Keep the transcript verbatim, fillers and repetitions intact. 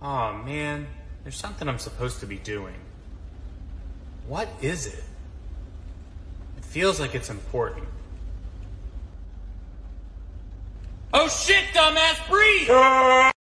Aw, man. There's something I'm supposed to be doing. What is it? It feels like it's important. Oh shit, dumbass, breathe!